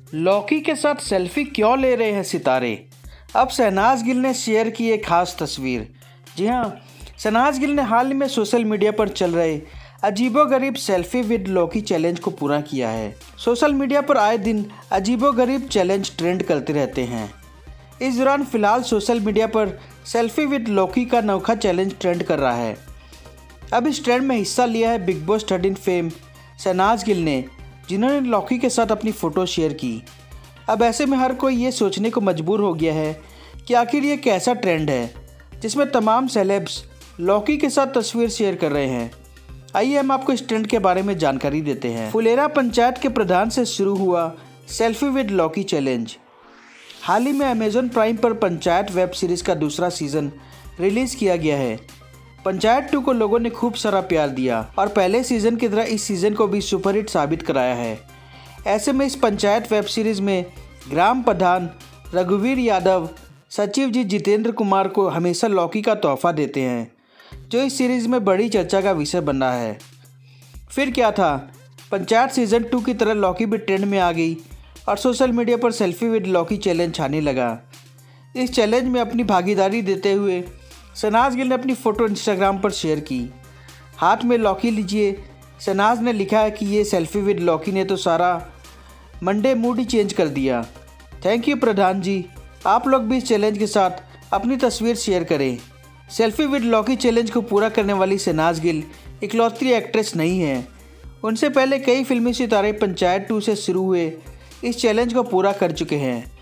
लौकी के साथ सेल्फी क्यों ले रहे हैं सितारे? अब शहनाज गिल ने शेयर की एक खास तस्वीर। जी हाँ, शहनाज गिल ने हाल ही में सोशल मीडिया पर चल रहे अजीबोगरीब सेल्फी विद लौकी चैलेंज को पूरा किया है। सोशल मीडिया पर आए दिन अजीबोगरीब चैलेंज ट्रेंड करते रहते हैं। इस दौरान फिलहाल सोशल मीडिया पर सेल्फी विद लौकी का अनोखा चैलेंज ट्रेंड कर रहा है। अब इस ट्रेंड में हिस्सा लिया है Bigg Boss 13 fame Shehnaaz Gill ने, जिन्होंने लौकी के साथ अपनी फ़ोटो शेयर की। अब ऐसे में हर कोई ये सोचने को मजबूर हो गया है कि आखिर ये कैसा ट्रेंड है जिसमें तमाम सेलेब्स लौकी के साथ तस्वीर शेयर कर रहे हैं। आइए हम आपको इस ट्रेंड के बारे में जानकारी देते हैं। फुलेरा पंचायत के प्रधान से शुरू हुआ सेल्फी विद लौकी चैलेंज। हाल ही में अमेजॉन प्राइम पर पंचायत वेब सीरीज़ का दूसरा सीज़न रिलीज़ किया गया है। पंचायत 2 को लोगों ने खूब सारा प्यार दिया और पहले सीज़न की तरह इस सीज़न को भी सुपरहिट साबित कराया है। ऐसे में इस पंचायत वेब सीरीज़ में ग्राम प्रधान रघुवीर यादव सचिव जी जितेंद्र कुमार को हमेशा लौकी का तोहफा देते हैं, जो इस सीरीज़ में बड़ी चर्चा का विषय बन रहा है। फिर क्या था, पंचायत सीज़न 2 की तरह लौकी भी ट्रेंड में आ गई और सोशल मीडिया पर सेल्फी विद लौकी चैलेंज छाने लगा। इस चैलेंज में अपनी भागीदारी देते हुए शहनाज गिल ने अपनी फ़ोटो इंस्टाग्राम पर शेयर की। हाथ में लौकी लीजिए, शहनाज ने लिखा है कि ये सेल्फी विद लौकी ने तो सारा मंडे मूड ही चेंज कर दिया। थैंक यू प्रधान जी, आप लोग भी इस चैलेंज के साथ अपनी तस्वीर शेयर करें। सेल्फी विद लौकी चैलेंज को पूरा करने वाली शहनाज गिल इकलौती एक्ट्रेस नहीं है। उनसे पहले कई फिल्मी सितारे पंचायत 2 से शुरू हुए इस चैलेंज को पूरा कर चुके हैं।